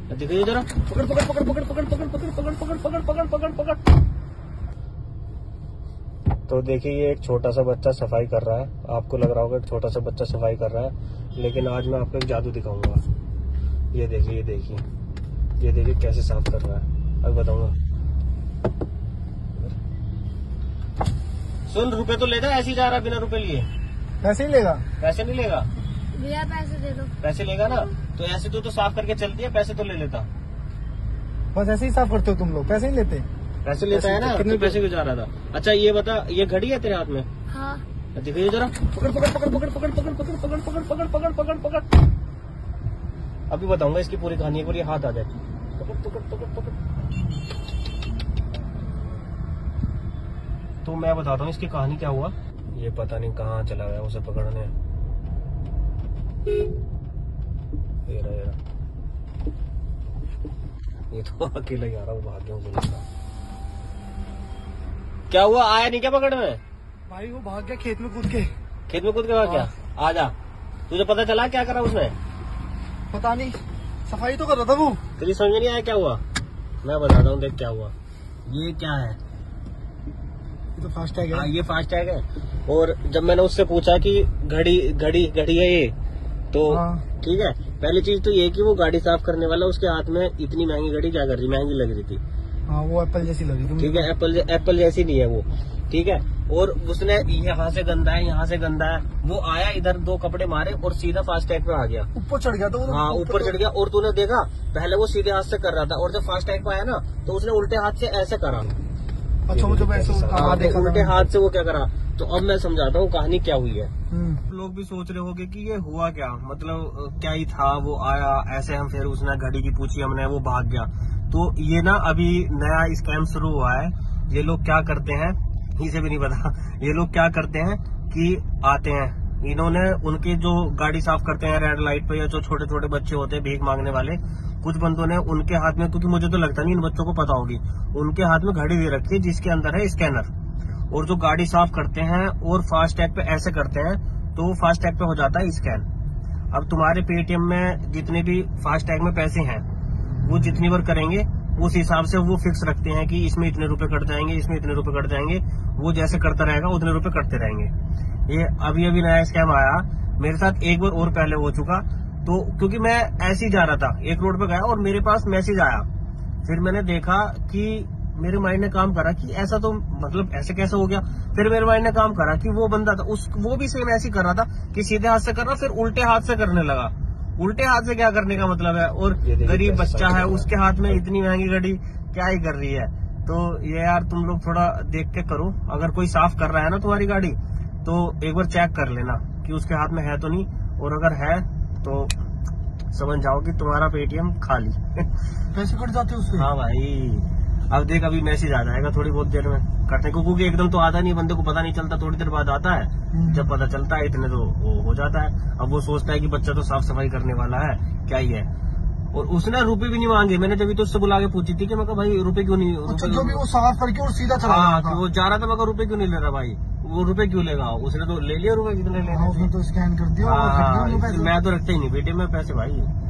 दिखाइए जरा। पकड़ पकड़ पकड़ पकड़ पकड़ पकड़ पकड़ पकड़ पकड़ पकड़ पकड़ पकड़ पकड़। तो देखिए ये एक छोटा सा बच्चा सफाई कर रहा है। आपको लग रहा होगा एक छोटा सा बच्चा सफाई कर रहा है, लेकिन आज मैं आपको एक जादू दिखाऊंगा। ये देखिए, ये देखिए, ये देखिए कैसे साफ कर रहा है। अब बताऊंगा। सुन, रुपए तो लेगा, ऐसे ही जा रहा बिना रुपए लिए। पैसे ही लेगा? पैसे नहीं लेगा भैया, पैसे दे दो। पैसे लेगा ना तो ऐसे तो साफ करके चलती है, पैसे तो ले लेता। बस ऐसे ही साफ करते हो तुम लोग, पैसे नहीं लेते? पैसे लेता है ना, कितने पैसे क्यों जा रहा था? अच्छा ये बता, ये घड़ी है तेरे हाथ में? हाँ। दिखाइए जरा। पकड़ पकड़ पकड़ पकड़ पकड़ पकड़ पकड़ पकड़ पकड़ पकड़ पकड़ पकड़ पकड़। अभी बताऊंगा इसकी पूरी कहानी, एक बार ये हाथ आ जाए। पकड़ पकड़ पकड़ पकड़। तो मैं बताता हूँ इसकी कहानी क्या हुआ। ये पता नहीं कहाँ चला गया उसे पकड़ने। ये रहा, ये तो अकेला ही आ रहा, वो भाग गया मुझे लगता। क्या हुआ, आया नहीं क्या पकड़ने? भाई वो भाग गया खेत में कूद के। खेत में कूद के भाग गया? आजा, तुझे पता चला क्या करा उसने? पता नहीं, सफाई तो कर रहा था वो। तेरी समझ नहीं आया क्या हुआ? मैं बताता हूँ, देख क्या हुआ। ये क्या है? ये तो फास्टैग है। ये फास्टैग है। और जब मैंने उससे पूछा कि घड़ी घड़ी घड़ी है ये, तो ठीक है, पहली चीज तो ये कि वो गाड़ी साफ करने वाला उसके हाथ में इतनी महंगी घड़ी क्या कर रही, महंगी लग रही थी। हाँ, वो एप्पल जैसी लगी थी। ठीक है, एप्पल जैसी नहीं है वो, ठीक है। और उसने यहाँ से गंदा है, यहाँ से गंदा है, वो आया इधर, दो कपड़े मारे और सीधा फास्टैग पे आ गया। ऊपर चढ़ गया तो हाँ, ऊपर चढ़ गया। और तूने देखा पहले वो सीधे हाथ से कर रहा था, और जब फास्टैग पे आया ना तो उसने उल्टे हाथ से ऐसे करा। अच्छा, वो जब ऐसे देखा उल्टे हाथ से वो क्या करा। तो अब मैं समझाता हूँ कहानी क्या हुई है। लोग भी सोच रहे होंगे कि ये हुआ क्या, मतलब क्या ही था, वो आया ऐसे, हम फिर उसने घड़ी की पूछी हमने, वो भाग गया। तो ये ना अभी नया स्कैम शुरू हुआ है। ये लोग क्या करते हैं, इसे भी नहीं पता, ये लोग क्या करते हैं कि आते हैं, इन्होंने उनके जो गाड़ी साफ करते हैं रेड लाइट पे, या जो छोटे छोटे बच्चे होते हैं भीख मांगने वाले, कुछ बंदों ने उनके हाथ में, क्योंकि मुझे तो लगता नहीं इन बच्चों को पता होगी, उनके हाथ में घड़ी दे रखी है जिसके अंदर है स्कैनर। और जो गाड़ी साफ करते हैं और फास्टैग पे ऐसे करते हैं तो वो फास्टैग पे हो जाता है स्कैन। अब तुम्हारे पेटीएम में जितने भी फास्टैग में पैसे हैं, वो जितनी बार करेंगे उस हिसाब से वो फिक्स रखते हैं कि इसमें इतने रुपए कट जाएंगे, इसमें इतने रुपए कट जाएंगे। वो जैसे करता रहेगा उतने रुपए कटते रहेंगे। ये अभी अभी नया स्कैम आया, मेरे साथ एक बार और पहले हो चुका। तो क्योंकि मैं ऐसे ही जा रहा था, एक रोड पे गया और मेरे पास मैसेज आया, फिर मैंने देखा कि मेरे माइंड ने काम करा कि ऐसा तो मतलब ऐसे कैसे हो गया। फिर मेरे माइंड ने काम करा कि वो बंदा था वो भी सेम ऐसे ही कर रहा था कि सीधे हाथ से कर रहा, फिर उल्टे हाथ से करने लगा। उल्टे हाथ से क्या करने का मतलब है, और गरीब बच्चा है उसके हाथ में इतनी महंगी घड़ी क्या ही कर रही है। तो ये यार तुम लोग थोड़ा देख के करो, अगर कोई साफ कर रहा है ना तुम्हारी गाड़ी तो एक बार चेक कर लेना कि उसके हाथ में है तो नहीं, और अगर है तो समझ जाओ कि तुम्हारा पेटीएम खाली। पैसे कट जाते उससे? हाँ भाई, अब देख अभी मैसेज आ जाएगा थोड़ी बहुत देर में करने को, क्योंकि एकदम तो आता नहीं, बंदे को पता नहीं चलता, थोड़ी देर बाद आता है। जब पता चलता है इतने तो वो हो जाता है। अब वो सोचता है कि बच्चा तो साफ सफाई करने वाला है, क्या ही है। और उसने रुपए भी नहीं मांगे, मैंने जब तो उससे बुला के पूछी थी कि मैं भाई रुपए क्यों नहीं, अच्छा, जो भी वो साफ करके और सीधा चला गया, वो जा रहा था, मैं रुपए क्यों नहीं ले रहा भाई, वो रुपए क्यों लेगा, उसने तो ले लिया रुपए, कितने ले, उसने तो स्कैन कर दिया। मैं तो रखता ही नहीं पेटीएम में पैसे भाई।